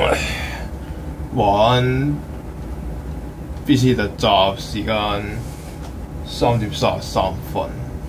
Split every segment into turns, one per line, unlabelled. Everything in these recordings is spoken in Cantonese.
玩 BC 特集時間3:33。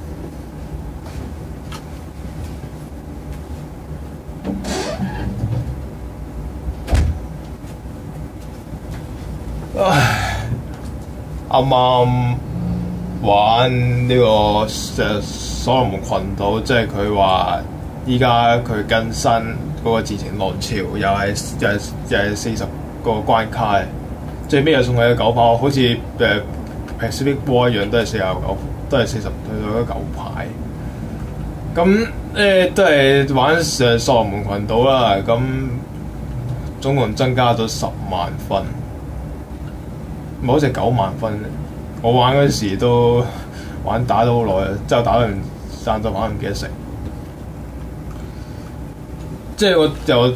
啱啱玩呢個所羅門群島，即係佢話依家佢更新嗰個自情浪潮，又係40個關卡，最尾又送佢9炮，好似Pacific War 一樣，都係49，都係40去到9牌。咁都係玩所羅門群島啦，咁總共增加咗10萬分。唔係好似9萬分，我玩嗰時都打咗好耐，之後打完散咗玩唔記得食。即係我由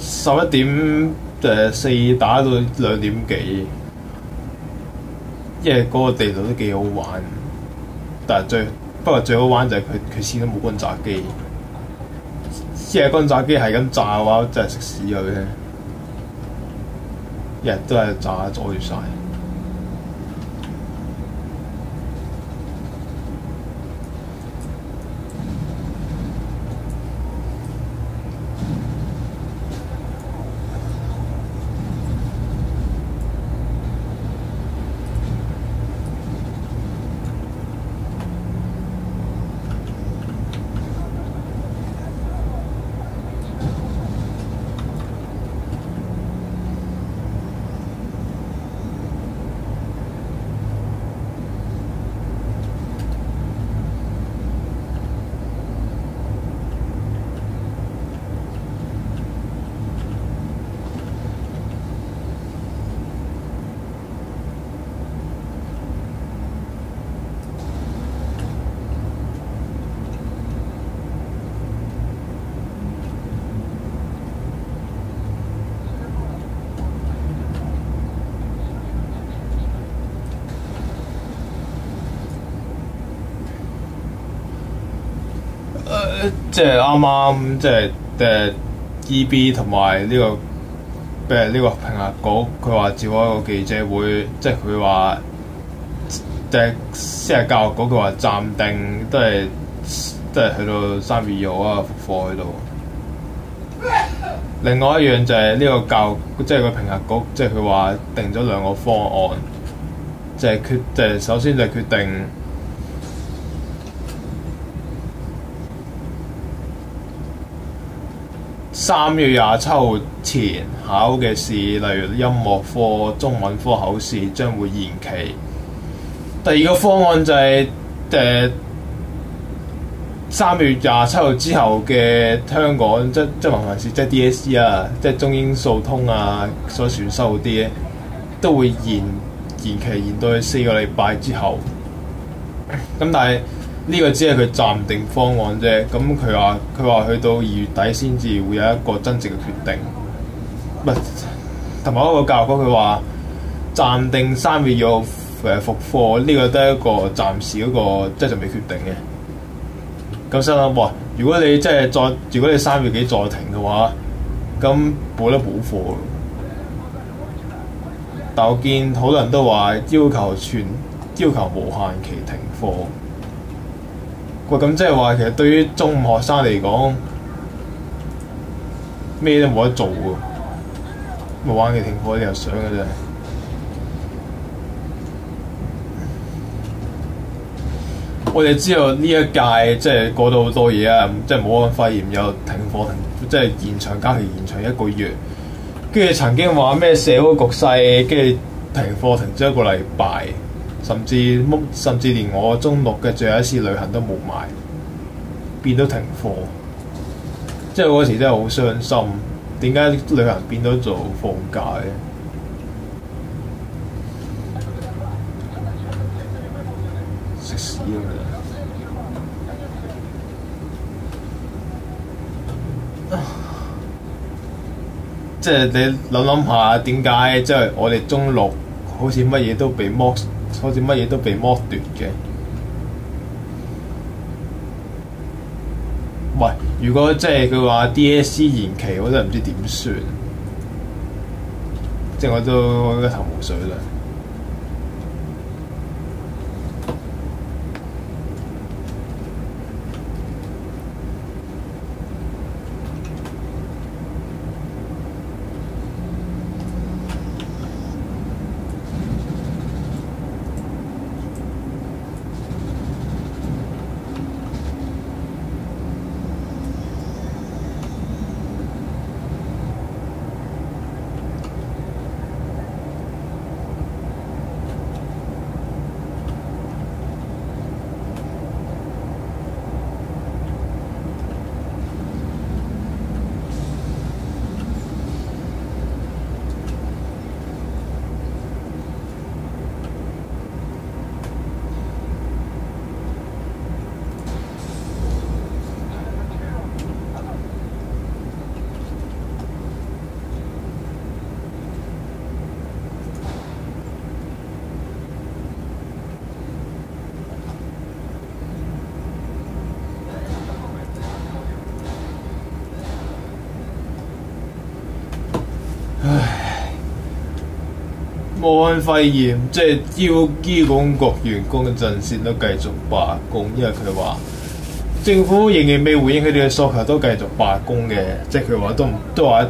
11:4打到2點幾，因為嗰個地圖都幾好玩，但係不過最好玩就係佢始終冇轟炸機，因為轟炸機係咁炸嘅話，真係食屎佢嘅，日日都係炸阻住晒。即係啱啱即係EB 同埋呢個評核局，佢話召開一個記者會，即係佢話先係教育局，佢話暫定都係去到3月2號啊，復課喺度。另外一樣就係呢個教育，即係個評核局，即係佢話定咗2個方案，即係首先就決定。3月27號前考嘅試，例如音樂科、中文科考試將會延期。第二個方案就係3月27號之後嘅香港即文憑試，即 DSE 啊，即中英數通啊所選修嗰啲都會延期延到去4個禮拜之後。咁但係呢個只係佢暫定方案啫，咁佢話去到2月底先至會有一個真正嘅決定。唔係，同埋一個教育局佢話暫定3月2號復課，呢個都係一個暫時嗰個即係仲未決定嘅。咁心諗哇，如果你3月幾再停嘅話，咁冇得補課。但我見好多人都話要求無限期停課。喂，咁即係話其實對於中五學生嚟講，咩都冇得做喎，無限期停課你又想嘅啫。我哋知道呢一屆即係過到好多嘢啊，即係武漢肺炎又停課即係延長假期延長1個月，跟住曾經話咩社會局勢，跟住停課停咗1個禮拜。甚至連我中6嘅最後一次旅行都冇埋，變咗停課。即係嗰時真係好傷心，點解旅行變咗做放假嘅？食屎啊！即係你諗下，點解即係我哋中6好似乜嘢都被剝奪嘅？喂，如果即係佢話 DSE 延期，我真係唔知點算。 即係我都一頭霧水啦。武漢肺炎即係醫管局員工嘅陣線都繼續罷工，因為佢話政府仍然未回應佢哋嘅訴求，都繼續罷工嘅。即係佢話都話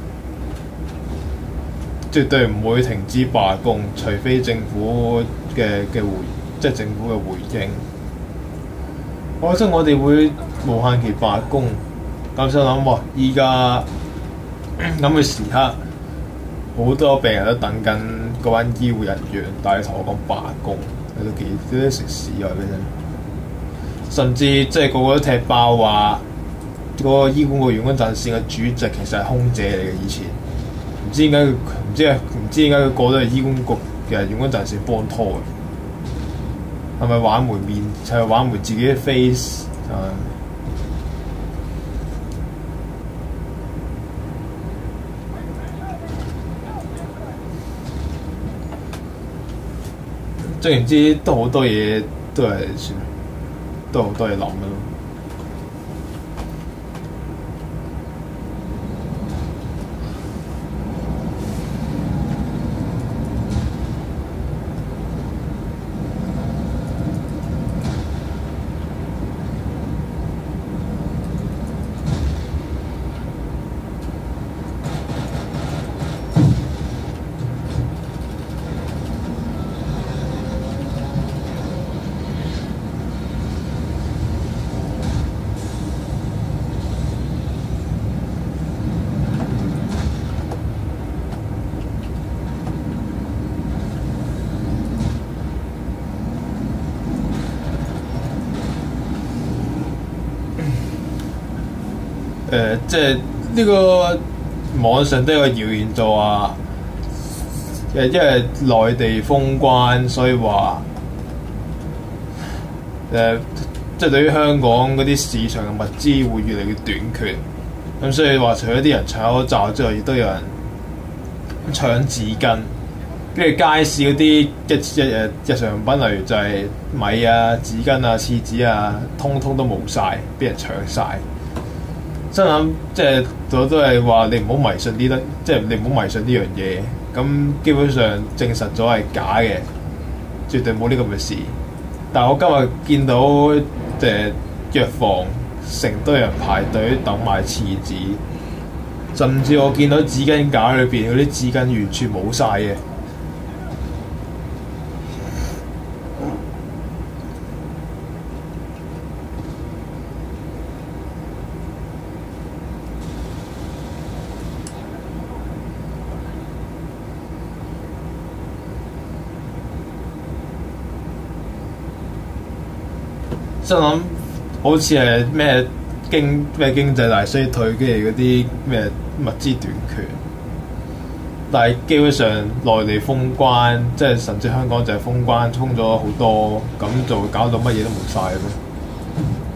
絕對唔會停止罷工，除非政府即係政府嘅回應。我覺得我哋會無限期罷工，咁心諗哇！依家咁嘅時刻，好多病人都等緊嗰班醫護人員，但係同我講罷工，你都食屎啊！嗰陣，甚至即係個個都踢爆話，嗰個醫管局員工陣線嘅主席其實係空姐嚟嘅，以前唔知點解佢過咗係醫管局嘅員工陣線幫拖嘅，係咪挽回面？係挽回自己嘅 face 啊？總言之，都好多嘢都係算，都好多嘢諗嘅咯。即係呢個網上都有個謠言就話，因為內地封關，所以話即係對於香港嗰啲市場嘅物資會越嚟越短缺。咁所以話，除咗啲人搶口罩之外，亦都有人搶紙巾。跟住街市嗰啲日常用品，例如就係米啊、紙巾啊、廁紙啊，通通都冇晒，俾人搶晒。真諗即係都係話你唔好迷信呢即係你唔好迷信呢樣嘢。咁基本上證實咗係假嘅，絕對冇呢咁嘅事。但係我今日見到藥房成堆人排隊等買廁紙，甚至我見到紙巾架裏邊嗰啲紙巾完全冇晒嘅。真諗好似係咩經濟大衰退，跟住嗰啲咩物資短缺，但係基本上內地封關，即係甚至香港就係封關，封咗好多，咁就會搞到乜嘢都冇晒咩？